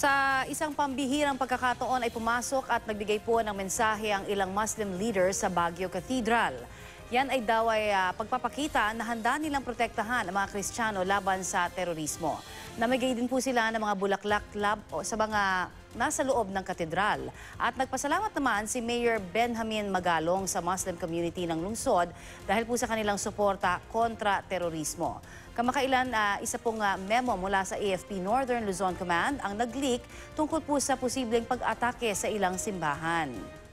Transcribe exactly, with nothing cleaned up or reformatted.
Sa isang pambihirang pagkakataon ay pumasok at nagbigay po ng mensahe ang ilang Muslim leaders sa Baguio Cathedral. Yan ay daw ay uh, pagpapakita na handa nilang protektahan ang mga Kristiyano laban sa terorismo. Namigay din po sila ng mga bulaklak lab sa mga nasa loob ng katedral. At nagpasalamat naman si Mayor Benjamin Magalong sa Muslim community ng lungsod dahil po sa kanilang suporta kontra-terorismo. Kamakailan, uh, isa pong uh, memo mula sa A F P Northern Luzon Command ang nag-leak tungkol po sa posibleng pag-atake sa ilang simbahan.